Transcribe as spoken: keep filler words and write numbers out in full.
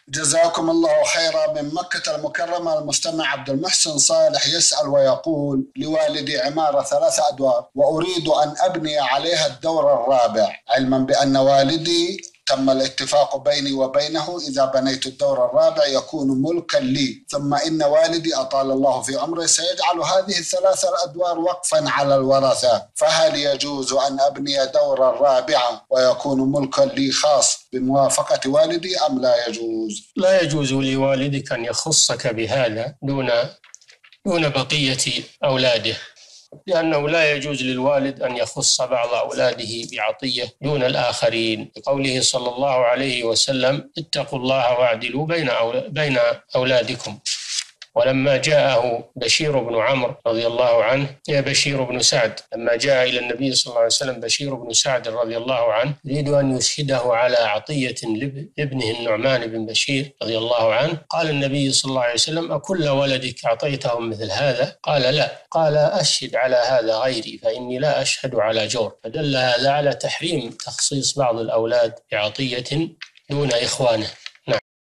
جزاكم الله خيرا. من مكة المكرمة المستمع عبد المحسن صالح يسأل ويقول: لوالدي عمارة ثلاث أدوار وأريد أن أبني عليها الدور الرابع، علما بأن والدي تم الاتفاق بيني وبينه إذا بنيت الدور الرابع يكون ملكا لي، ثم إن والدي أطال الله في عمره سيجعل هذه الثلاث الأدوار وقفا على الورثة، فهل يجوز أن أبني دورا رابعا ويكون ملكا لي خاص بموافقة والدي أم لا يجوز؟ لا يجوز لوالدك أن يخصك بهذا دون دون بقية أولاده، لأنه لا يجوز للوالد أن يخص بعض أولاده بعطية دون الآخرين، لقوله صلى الله عليه وسلم: اتقوا الله واعدلوا بين بين أولادكم. ولما جاءه بشير بن عمرو رضي الله عنه يا بشير بن سعد، لما جاء إلى النبي صلى الله عليه وسلم بشير بن سعد رضي الله عنه يريد أن يشهده على عطية لابنه النعمان بن بشير رضي الله عنه، قال النبي صلى الله عليه وسلم: أكل ولدك أعطيتهم مثل هذا؟ قال: لا. قال: أشهد على هذا غيري فإني لا أشهد على جور. فدل هذا على تحريم تخصيص بعض الأولاد بعطية دون إخوانه.